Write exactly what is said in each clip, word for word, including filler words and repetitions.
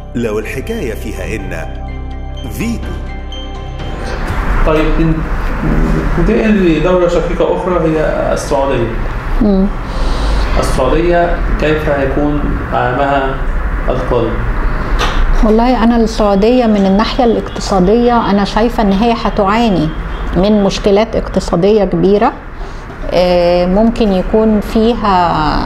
لو الحكاية فيها إن فيتو. طيب ننتقل لدولة شقيقة أخرى هي السعودية. مم. السعودية كيف هيكون عامها القادم؟ والله أنا السعودية من الناحية الاقتصادية أنا شايفة إن هي هتعاني من مشكلات اقتصادية كبيرة، ممكن يكون فيها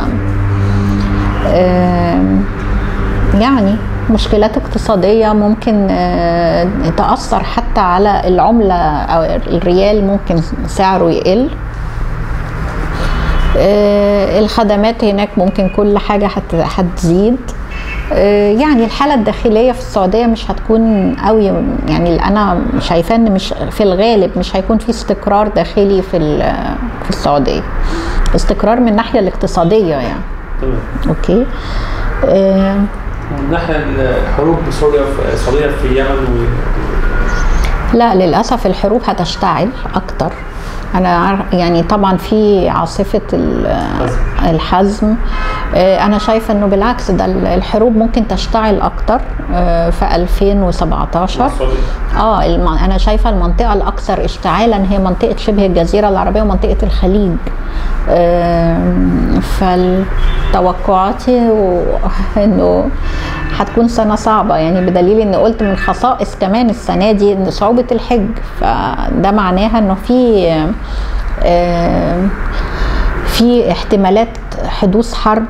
يعني مشكلات اقتصادية ممكن تأثر حتى على العملة أو الريال، ممكن سعره يقل. الخدمات هناك ممكن كل حاجة هتزيد. يعني الحالة الداخلية في السعودية مش هتكون قوي، يعني أنا شايفة إن مش في الغالب مش هيكون في استقرار داخلي في في السعودية، استقرار من الناحية الاقتصادية يعني. تمام. أوكي. آه من ناحية الحروب بسوريا في السعودية في اليمن و... لا للأسف الحروب هتشتعل أكتر. أنا يعني طبعا في عاصفة الحزم، أنا شايفة إنه بالعكس ده الحروب ممكن تشتعل أكتر في ألفين وسبعتاشر. آه أنا شايفة المنطقة الأكثر اشتعالا هي منطقة شبه الجزيرة العربية ومنطقة الخليج. فالتوقعاتي إنه هتكون سنة صعبة، يعني بدليل إن قلت من خصائص كمان السنة دي إن صعوبة الحج، فده معناها إنه في في احتمالات حدوث حرب.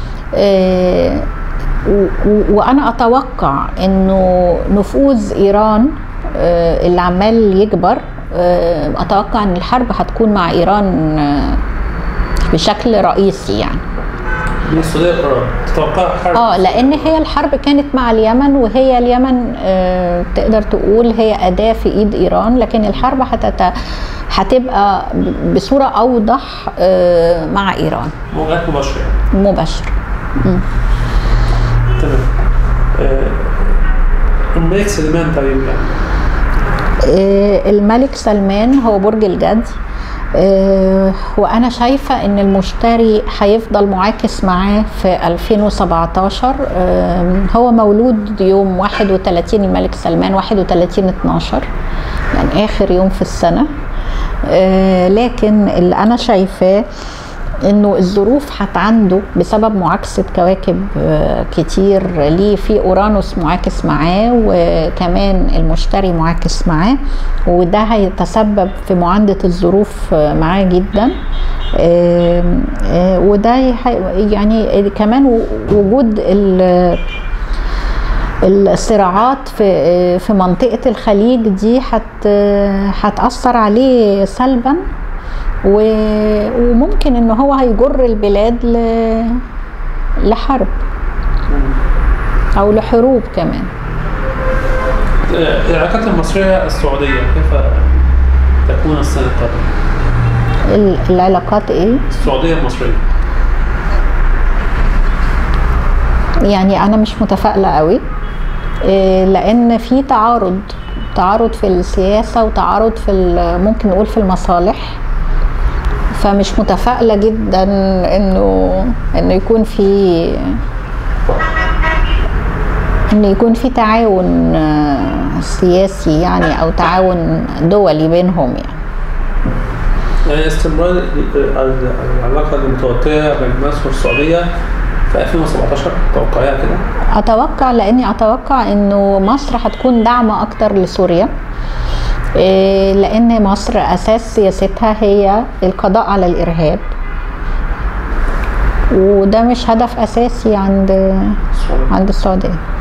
وأنا أتوقع إنه نفوذ إيران اللي عمال يكبر، أتوقع إن الحرب هتكون مع إيران بشكل رئيسي يعني. السعودية تتوقع حرب؟ اه لان هي الحرب كانت مع اليمن، وهي اليمن آه تقدر تقول هي اداة في ايد ايران، لكن الحرب هتت... هتبقى بصورة اوضح آه مع ايران. مواجهات مباشرة. مباشرة. تمام. آه الملك سلمان طيب يعني. آه الملك سلمان هو برج الجدي، أه وأنا شايفة إن المشتري هيفضل معاكس معاه في ألفين وسبعتاشر. أه هو مولود يوم واحد وثلاثين، الملك سلمان واحد وثلاثين اتناشر، يعني آخر يوم في السنة. أه لكن اللي أنا شايفاه إنه الظروف هتعنده بسبب معاكسة كواكب كتير ليه، في أورانوس معاكس معاه وكمان المشتري معاكس معاه، وده هيتسبب في معاندة الظروف معاه جدا. وده يعني كمان وجود الصراعات في في منطقة الخليج دي هتأثر عليه سلبا، وممكن ان هو هيجر البلاد لحرب او لحروب كمان. العلاقات المصرية السعودية كيف تكون السنة القادمة؟ العلاقات ايه؟ السعودية المصرية. يعني انا مش متفائلة قوي، لان في تعارض تعارض في السياسة وتعارض في ممكن نقول في المصالح، فمش متفائلة جدا انه انه يكون في انه يكون في تعاون سياسي يعني او تعاون دولي بينهم يعني. يعني استمرار العلاقة المتوترة بين مصر والسعودية في ألفين وسبعتاشر توقعيها كده؟ اتوقع، لاني اتوقع انه مصر هتكون داعمة اكتر لسوريا، لأن مصر أساس سياستها هي القضاء على الإرهاب، وده مش هدف أساسي عند عند السعودية.